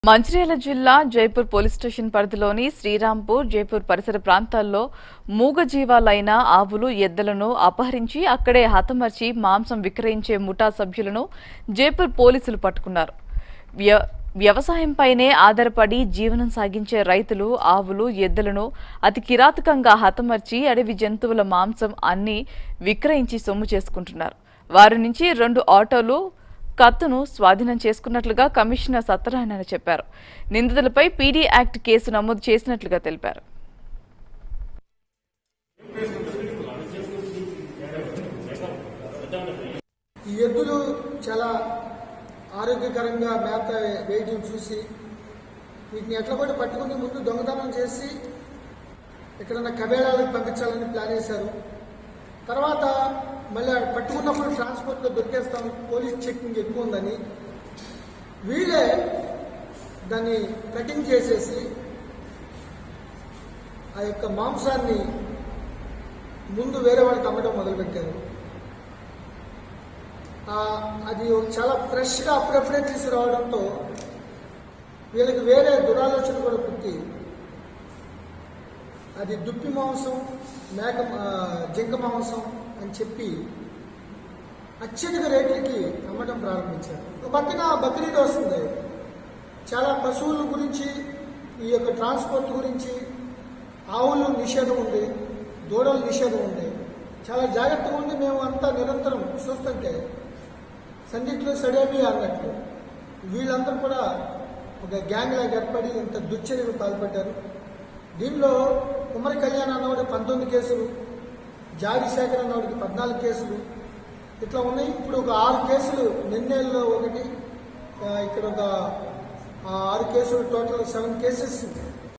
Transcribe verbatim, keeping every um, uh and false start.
మంచిర్యాల జిల్లా Jaipur police station పరిధిలోని శ్రీరాంపూర్ జైపూర్ పరిసర ప్రాంతాల్లో మూగజీవాలైన ఆవులు ఎద్దులను అపహరించి అక్కడే హతమర్చి మాంసం విక్రయించే ముఠా సభ్యులను జైపూర్ పోలీసులు పట్టుకున్నారు. వ్యవసాయంపైనే ఆధారపడి జీవనం సాగించే రైతులు ఆవులు ఎద్దులను అతి కిరాతకంగా హతమర్చి అడవి జంతువుల మాంసం అన్ని విక్రయించి సొమ్ము చేసుకుంటున్నారు. వారి నుంచి రెండు ఆటోలు కత్తును స్వాధీనం చేసుకున్నట్లుగా కమిషనర్ సత్యనారాయణ చెప్పారు. నిందితులపై పీడీ యాక్ట్ కేసు నమోదు చేసినట్లుగా తెలిపారు. ఈ ఎద్దులు చాలా ఆరోగ్యకరంగా మేత వేయడం చూసి వీటిని ఎట్లా కూడా పట్టుకుని ముందు దొంగతనం చేసి ఎక్కడన్నా కబేళాలకు పంపించాలని ప్లాన్ చేశారు. తర్వాత మళ్ళీ పట్టుకున్నప్పుడు ట్రాన్స్పోర్ట్లో దొరికేస్తాం, పోలీస్ చెకింగ్ ఎక్కువ ఉందని వీళ్ళే దాన్ని కటింగ్ చేసేసి ఆ యొక్క మాంసాన్ని ముందు వేరే వాళ్ళకి అమ్మడం మొదలుపెట్టారు. అది చాలా ఫ్రెష్గా అప్పుడప్పుడే తీసుకురావడంతో వీళ్ళకి వేరే దురాలోచన కూడా పుట్టి అది దుప్పి మాంసం మేక జింక మాంసం అని చెప్పి అత్యధిక రేట్లకి అమ్మటం ప్రారంభించారు. ఒక పక్కన బక్రీద్ వస్తుంది, చాలా పశువుల గురించి ఈ యొక్క ట్రాన్స్పోర్ట్ గురించి ఆవులు నిషేధం ఉంది, దూడలు నిషేధం ఉంది. చాలా జాగ్రత్తగా ఉండి మేము అంతా నిరంతరం చూస్తుంటే సందిట్లో సడేమి అన్నట్లు వీళ్ళందరూ కూడా ఒక గ్యాంగ్ లాగా ఏర్పడి ఇంత దుశ్చర్యలు పాల్పడ్డారు. దీనిలో కుమరి కళ్యాణ్ అన్నవాడి పంతొమ్మిది కేసులు, జాడి శేఖర్ అన్నవాడికి పద్నాలుగు కేసులు ఇట్లా ఉన్నాయి. ఇప్పుడు ఒక ఆరు కేసులు నిన్నేళ్ళలో ఒకటి, ఇక్కడ ఒక ఆరు కేసులు, టోటల్ సెవెన్ కేసెస్